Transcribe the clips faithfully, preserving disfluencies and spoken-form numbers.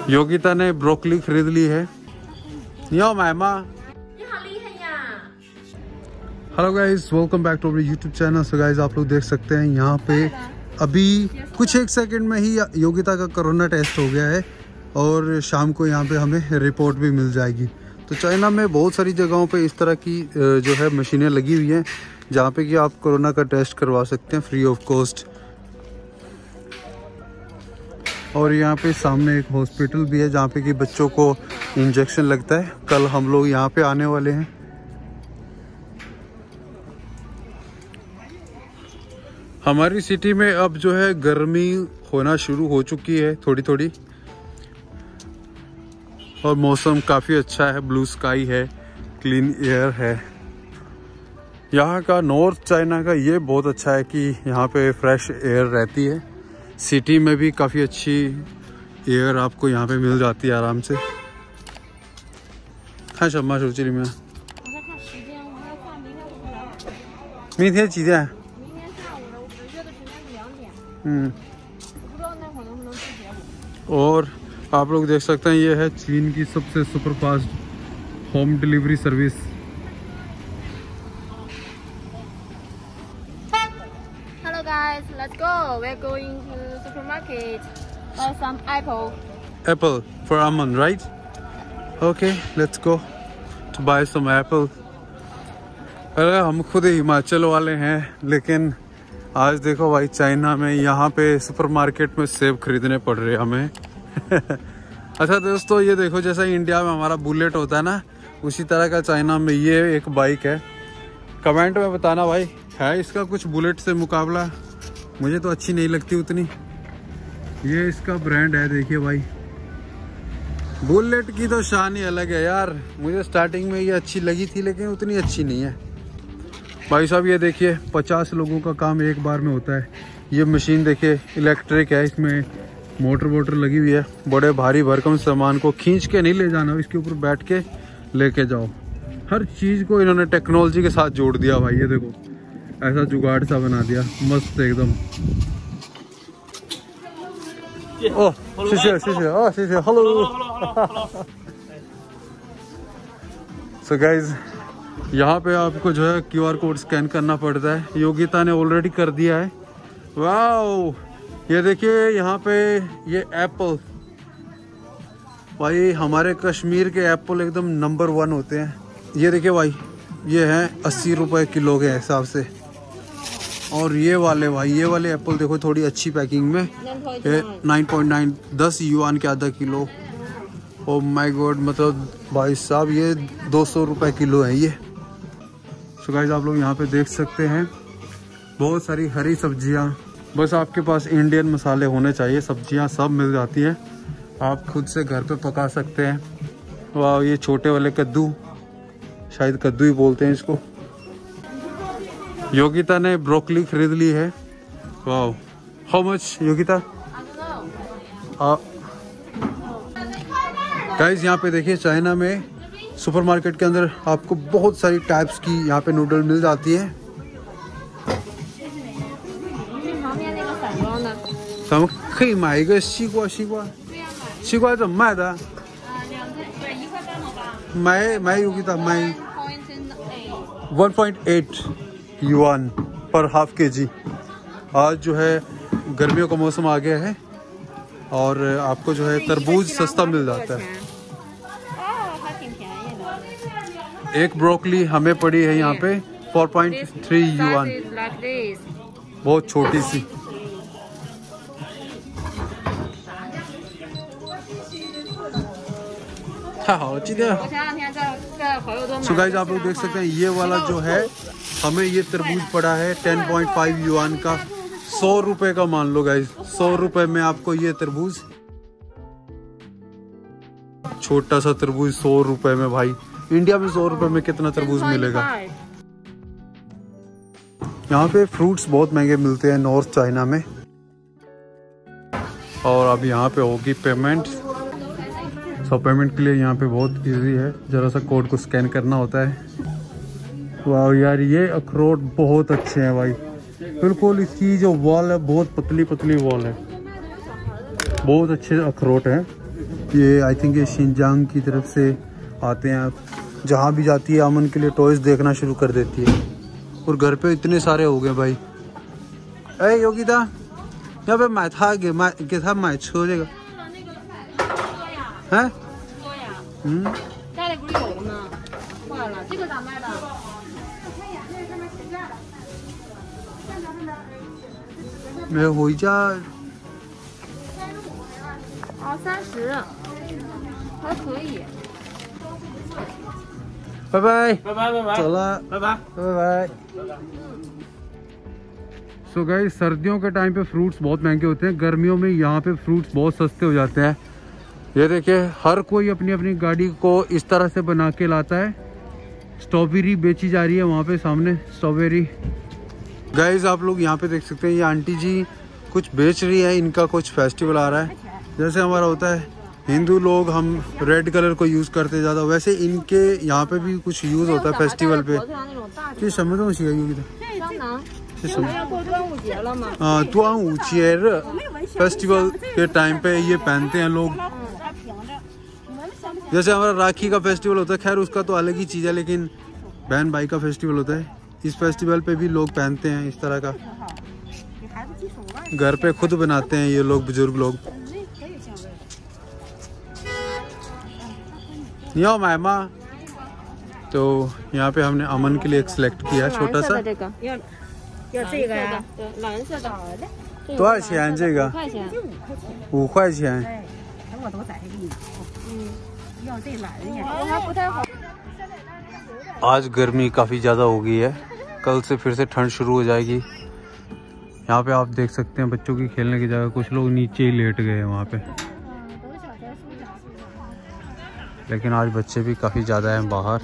योगिता ने ब्रोकली खरीद ली है। यो मामा। Hello guys, welcome back to our YouTube channel. So guys, आप लोग देख सकते हैं यहाँ पे अभी कुछ एक सेकंड में ही योगिता का कोरोना टेस्ट हो गया है और शाम को यहाँ पे हमें रिपोर्ट भी मिल जाएगी। तो चाइना में बहुत सारी जगहों पे इस तरह की जो है मशीनें लगी हुई हैं जहाँ पे कि आप कोरोना का टेस्ट करवा सकते हैं फ्री ऑफ कॉस्ट। और यहाँ पे सामने एक हॉस्पिटल भी है जहाँ पे कि बच्चों को इंजेक्शन लगता है। कल हम लोग यहाँ पे आने वाले हैं। हमारी सिटी में अब जो है गर्मी होना शुरू हो चुकी है थोड़ी थोड़ी और मौसम काफ़ी अच्छा है, ब्लू स्काई है, क्लीन एयर है। यहाँ का नॉर्थ चाइना का ये बहुत अच्छा है कि यहाँ पे फ्रेश एयर रहती है। सिटी में भी काफ़ी अच्छी एयर आपको यहाँ पे मिल जाती है आराम से। हाँ शम्मा सोचरी में明天几点？ हम्म और आप लोग देख सकते हैं ये है चीन की सबसे super fast home delivery service. Hello guys, let's go. We're going to supermarket. Buy some apple. Apple for Aman, right? Okay, let's go to buy some apple. अरे हम खुद हिमाचल वाले हैं लेकिन आज देखो भाई चाइना में यहाँ पे सुपरमार्केट में सेब खरीदने पड़ रहे हैं हमें। अच्छा दोस्तों, ये देखो जैसा इंडिया में हमारा बुलेट होता है ना, उसी तरह का चाइना में ये एक बाइक है। कमेंट में बताना भाई है इसका कुछ बुलेट से मुकाबला। मुझे तो अच्छी नहीं लगती उतनी। ये इसका ब्रांड है, देखिए भाई। बुलेट की तो शान ही अलग है यार। मुझे स्टार्टिंग में ये अच्छी लगी थी लेकिन उतनी अच्छी नहीं है भाई साहब। ये देखिए पचास लोगों का काम एक बार में होता है। ये मशीन देखिए इलेक्ट्रिक है, इसमें मोटर वोटर लगी हुई है। बड़े भारी भरकम सामान को खींच के नहीं ले जाना, इसके ऊपर बैठ के लेके जाओ। हर चीज़ को इन्होंने टेक्नोलॉजी के साथ जोड़ दिया भाई। ये देखो ऐसा जुगाड़ सा बना दिया मस्त एकदम। ओह शीशे शीशे ओह शीशे हेलो। सो गाइज, यहाँ पे आपको जो है क्यूआर कोड स्कैन करना पड़ता है। योगिता ने ऑलरेडी कर दिया है। वाओ, ये देखिए यहाँ पे ये एप्पल भाई, हमारे कश्मीर के एप्पल एकदम नंबर वन होते हैं। ये देखिए भाई, ये हैं अस्सी रुपए किलो के हिसाब से। और ये वाले भाई, ये वाले एप्पल देखो थोड़ी अच्छी पैकिंग में, नाइन पॉइंट नाइन दस युआन के आधा किलो। ओ माय गॉड, मतलब भाई साहब ये दो सौ रुपये किलो है ये। सो गाइस, आप लोग यहाँ पे देख सकते हैं बहुत सारी हरी सब्जियाँ। बस आपके पास इंडियन मसाले होने चाहिए, सब्जियाँ सब मिल जाती हैं। आप खुद से घर पे पका सकते हैं। वाह, ये छोटे वाले कद्दू, शायद कद्दू ही बोलते हैं इसको। योगिता ने ब्रोकली खरीद ली है। वाह, हाउ मच योगिता? गाइस, यहाँ पे देखिए चाइना में सुपरमार्केट के अंदर आपको बहुत सारी टाइप्स की यहाँ पे नूडल मिल जाती है। हम可以买一个西瓜西瓜西瓜怎么卖的？买买योगिता买 वन पॉइंट एट युआन पर हाफ के जी। आज जो है गर्मियों का मौसम आ गया है और आपको जो है तरबूज सस्ता मिल जाता है। एक ब्रोकली हमें पड़ी है यहाँ पे फोर पॉइंट थ्री युआन, बहुत छोटी सी। सो गाइस, आप लोग देख सकते हैं ये वाला जो है हमें ये तरबूज पड़ा है टेन पॉइंट फाइव युआन का, सौ रुपए का मान लो गाइस। सौ रुपए में आपको ये तरबूज, छोटा सा तरबूज सौ रुपए में भाई। इंडिया में सौ रुपए में कितना तरबूज मिलेगा? यहाँ पे फ्रूट्स बहुत महंगे मिलते हैं नॉर्थ चाइना में। और अब यहाँ पे होगी पेमेंट। सो पेमेंट के लिए यहाँ पे बहुत इजी है, जरा सा कोड को स्कैन करना होता है। वाह यार, ये अखरोट बहुत अच्छे हैं भाई। बिल्कुल इसकी जो वॉल है बहुत पतली पतली वॉल है, बहुत अच्छे अखरोट हैं। ये आई थिंक ये शिनजांग की तरफ से आते हैं। जहाँ भी जाती है अमन के लिए टॉयज देखना शुरू कर देती है। और घर पे इतने सारे हो गए भाई। अरे योगिता यहाँ पे मैं था गे मैं के था मैं छो देगा हैं? हम्म मैं हो जा bye bye bye bye bye चला bye bye bye. So guys सर्दियों के टाइम पे फ्रूट्स बहुत महंगे होते हैं, गर्मियों में यहाँ पे फ्रूट्स बहुत सस्ते हो जाते हैं। ये देखिए हर कोई अपनी अपनी गाड़ी को इस तरह से बना के लाता है। स्ट्रॉबेरी बेची जा रही है वहाँ पे सामने स्ट्रॉबेरी। गाइस आप लोग यहाँ पे देख सकते हैं ये आंटी जी कुछ बेच रही है। इनका कुछ फेस्टिवल आ रहा है। जैसे हमारा होता है हिंदू लोग हम रेड कलर को यूज करते हैं ज़्यादा, वैसे इनके यहाँ पे भी कुछ यूज होता है फेस्टिवल पे। ये समझ दो हाँ त्वांगुचिएर फेस्टिवल के टाइम पे ये पहनते हैं लोग। जैसे हमारा राखी का फेस्टिवल होता है, खैर उसका तो अलग ही चीज़ है, लेकिन बहन भाई का फेस्टिवल होता है। इस फेस्टिवल पे भी लोग पहनते हैं इस तरह का। घर पे खुद बनाते हैं ये लोग, बुजुर्ग लोग। यो मैमा तो यहाँ पे हमने अमन के लिए एक सिलेक्ट किया छोटा सा। तो अच्छा जगह五块钱 आज गर्मी काफ़ी ज़्यादा हो गई है, कल से फिर से ठंड शुरू हो जाएगी। यहाँ पे आप देख सकते हैं बच्चों की खेलने की जगह, कुछ लोग नीचे ही लेट गए हैं वहाँ पे। लेकिन आज बच्चे भी काफ़ी ज़्यादा हैं बाहर।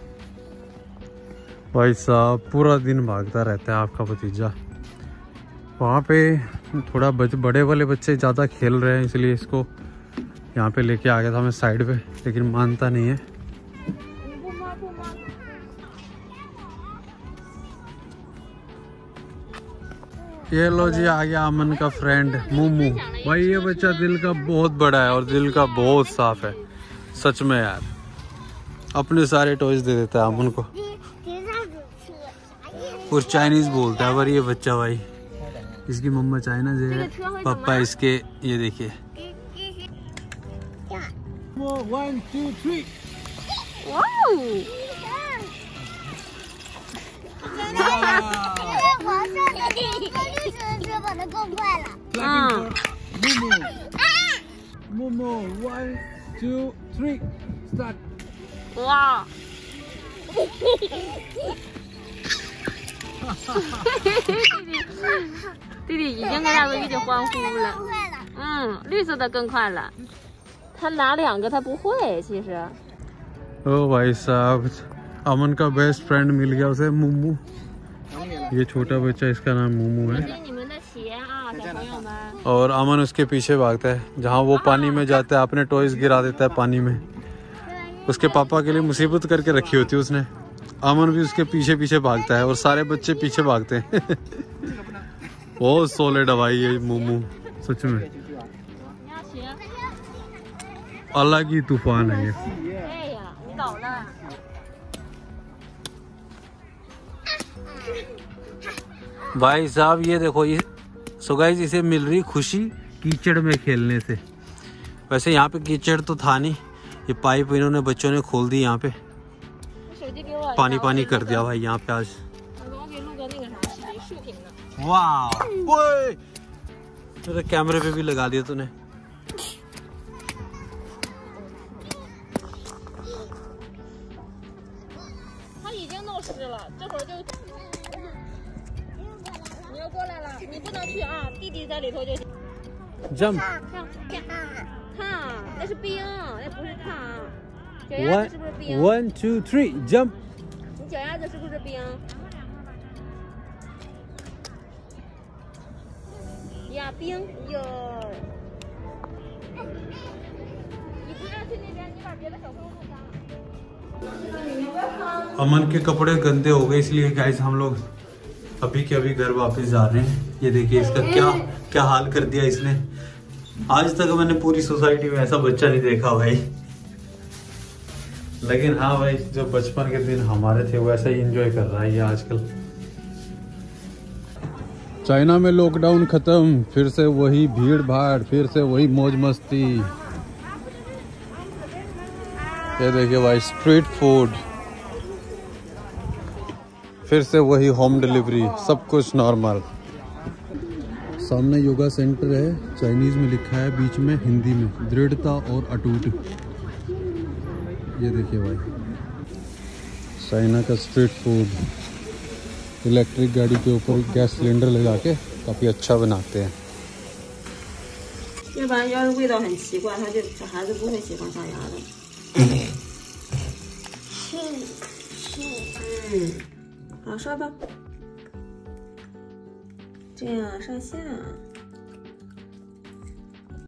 भाई साहब पूरा दिन भागता रहता है आपका भतीजा। वहाँ पे थोड़ा बच, बड़े वाले बच्चे ज़्यादा खेल रहे हैं, इसलिए इसको यहाँ पे लेके आ गया था मैं साइड पे, लेकिन मानता नहीं है। ये लो जी आ गया अमन का फ्रेंड मोमू। भाई ये बच्चा दिल का बहुत बड़ा है और दिल का बहुत साफ है सच में यार। अपने सारे टॉयज दे देता है अमन को और चाइनीज बोलता है। पर ये बच्चा भाई, इसकी मम्मा चाइना से है, पापा इसके ये देखिए। One two three momo one two three start. वाह 弟弟已经跟大哥一起欢呼了。嗯，绿色的更快了。他拿两个，他不会其实。 ओ भाई साहब अमन का बेस्ट फ्रेंड मिल गया उसे मोमू। ये छोटा बच्चा इसका नाम मोमू है। और अमन उसके पीछे भागता है, जहाँ वो पानी में जाता है अपने टॉयज गिरा देता है पानी में। उसके पापा के लिए मुसीबत करके रखी होती है उसने। अमन भी उसके पीछे पीछे भागता है और सारे बच्चे पीछे भागते हैं। बहुत सॉलिड है भाई ये मोमू सच में, अलग ही तूफान है ये। भाई साहब ये देखो, ये सो गाइस इसे मिल रही खुशी कीचड़ में खेलने से। वैसे यहाँ पे कीचड़ तो था नहीं, ये पाइप इन्होंने बच्चों ने खोल दी, यहाँ पे पानी पानी कर दिया भाई यहाँ पे आज। वाह ओए, तो कैमरे पे भी लगा दिया तूने। Jump one two three jump. 你脚丫子是不是冰？呀，冰有。你不要去那边，你把别的小朋友弄脏了。 Aman के कपड़े गंदे हो गए, इसलिए गाइस हम लोग अभी के अभी घर वापस जा रहे हैं। ये देखिए इसका क्या क्या हाल कर दिया इसने। आज तक मैंने पूरी सोसाइटी में ऐसा बच्चा नहीं देखा भाई। लेकिन हाँ भाई, जो बचपन के दिन हमारे थे वैसा ही एंजॉय कर रहा है ये आजकल। चाइना में लॉकडाउन खत्म, फिर से वही भीड़ भाड़, फिर से वही मौज मस्ती। ये देखिए भाई, स्ट्रीट फूड, फिर से वही होम डिलीवरी, सब कुछ नॉर्मल। सामने योगा सेंटर है, चाइनीज में लिखा है, बीच में हिंदी में दृढ़ता और अटूट। ये देखिए भाई, चाइना का स्ट्रीट फूड। इलेक्ट्रिक गाड़ी के ऊपर गैस सिलेंडर लगा के काफ़ी अच्छा बनाते हैं। 要不然要是味道很奇怪，他就小孩子不会喜欢刷牙的。嗯，好刷吧，这样上下。